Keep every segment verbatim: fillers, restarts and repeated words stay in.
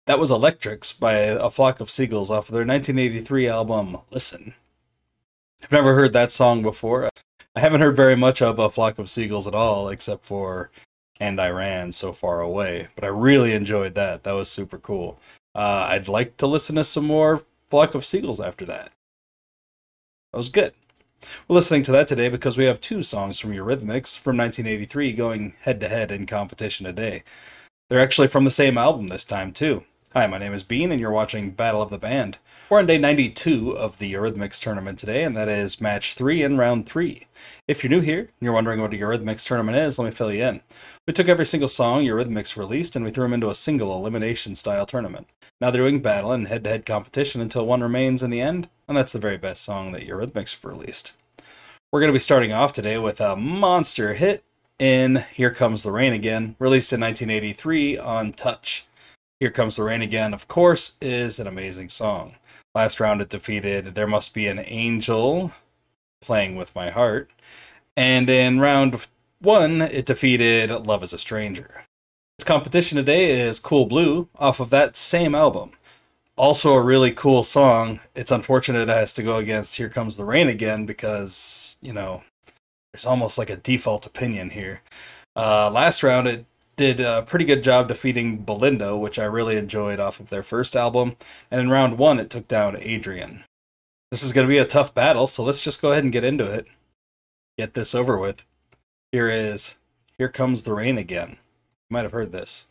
That was Electrics by A Flock of Seagulls off of their nineteen eighty-three album, Listen. I've never heard that song before. I haven't heard very much of A Flock of Seagulls at all, except for And I Ran So Far Away. But I really enjoyed that. That was super cool. Uh, I'd like to listen to some more Flock of Seagulls after that. That was good. We're listening to that today because we have two songs from Eurythmics from nineteen eighty-three going head-to-head in competition today. They're actually from the same album this time, too. Hi, my name is Bean, and you're watching Battle of the Band. We're on day ninety-two of the Eurythmics tournament today, and that is match three in round three. If you're new here, and you're wondering what a Eurythmics tournament is, let me fill you in. We took every single song Eurythmics released, and we threw them into a single elimination-style tournament. Now they're doing battle and head-to-head competition until one remains in the end, and that's the very best song that Eurythmics have released. We're going to be starting off today with a monster hit in Here Comes the Rain Again, released in nineteen eighty-three on Touch. Here Comes the Rain Again, of course, is an amazing song. Last round it defeated There Must Be an Angel, Playing With My Heart. And in round one, it defeated Love Is a Stranger. Its competition today is Cool Blue, off of that same album. Also a really cool song. It's unfortunate it has to go against Here Comes the Rain Again because, you know, there's almost like a default opinion here. Uh, last round it did a pretty good job defeating Belindo, which I really enjoyed off of their first album. And in round one, it took down Adrian. This is going to be a tough battle, so let's just go ahead and get into it. Get this over with. Here is Here Comes the Rain Again. You might have heard this.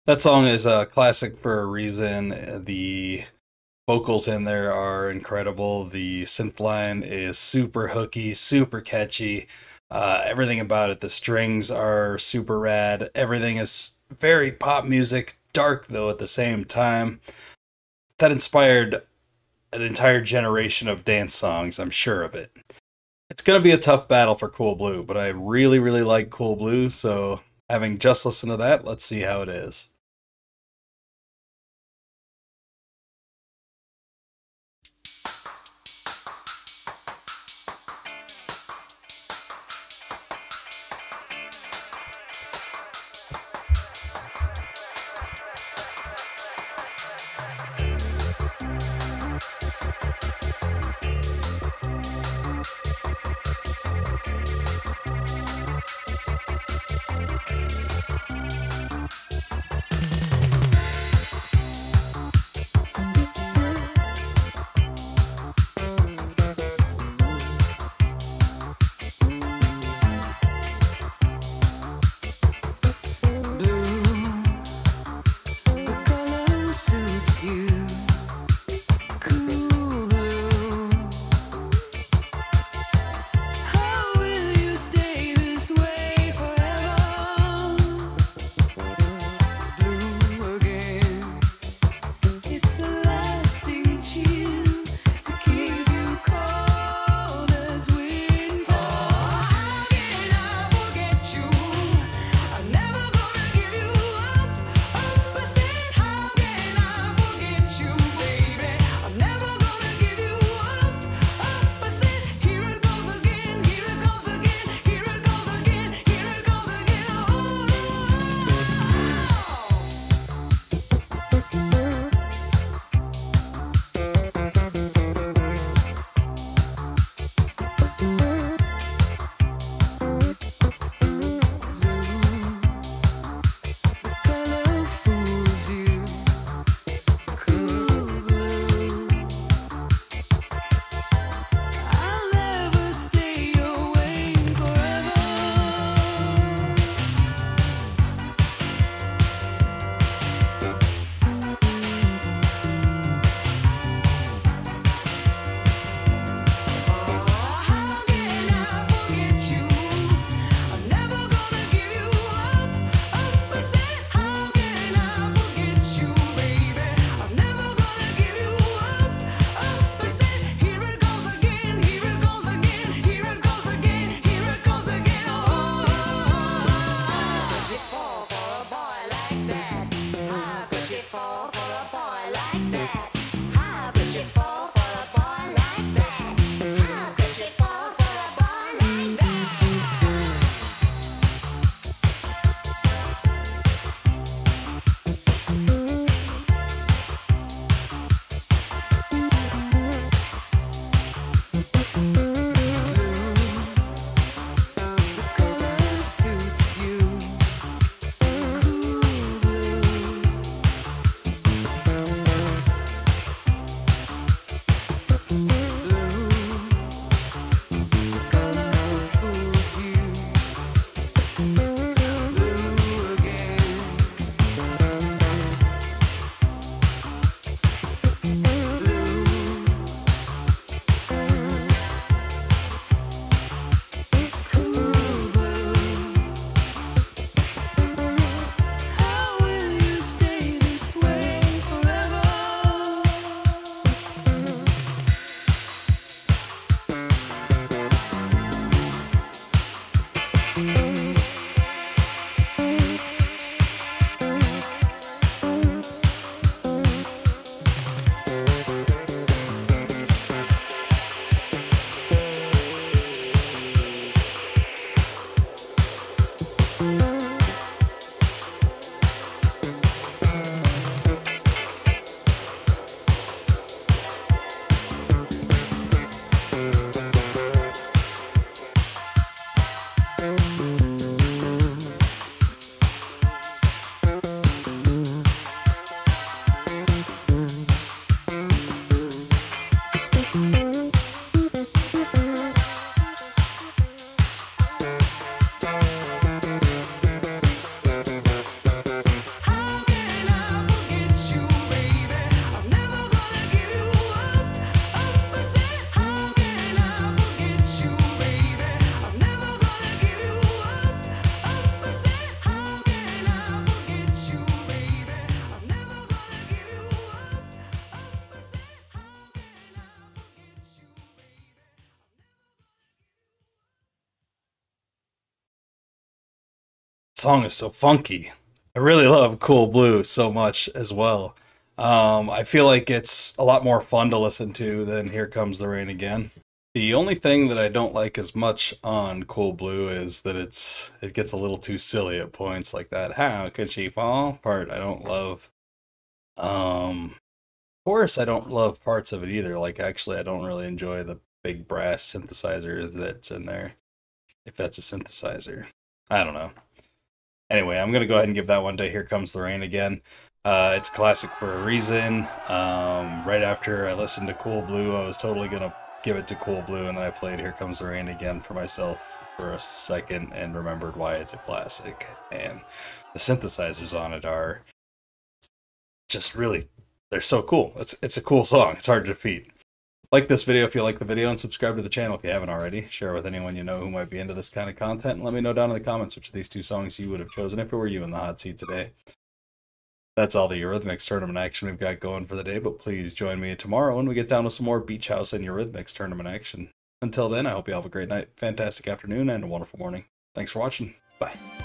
That song is a classic for a reason. The vocals in there are incredible. The synth line is super hooky, super catchy. Uh, everything about it, the strings are super rad. Everything is very pop music, dark though at the same time. That inspired an entire generation of dance songs, I'm sure of it. It's going to be a tough battle for Cool Blue, but I really, really like Cool Blue, so having just listened to that, let's see how it is. song is so funky. I really love Cool Blue so much as well. Um, I feel like it's a lot more fun to listen to than Here Comes the Rain Again. The only thing that I don't like as much on Cool Blue is that it's it gets a little too silly at points, like that "How could she fall" part. I don't love. Um, of course, I don't love parts of it either. Like, actually, I don't really enjoy the big brass synthesizer that's in there. If that's a synthesizer, I don't know. Anyway, I'm gonna go ahead and give that one to Here Comes the Rain Again. Uh, it's a classic for a reason. Um, right after I listened to Cool Blue, I was totally gonna give it to Cool Blue, and then I played Here Comes the Rain Again for myself for a second and remembered why it's a classic. And the synthesizers on it are just really, they're so cool. It's it's a cool song. It's hard to defeat. Like this video if you like the video, and subscribe to the channel if you haven't already. Share with anyone you know who might be into this kind of content, and let me know down in the comments which of these two songs you would have chosen if it were you in the hot seat today. That's all the Eurythmics tournament action we've got going for the day, but please join me tomorrow when we get down to some more Beach House and Eurythmics tournament action. Until then, I hope you all have a great night, fantastic afternoon, and a wonderful morning. Thanks for watching. Bye.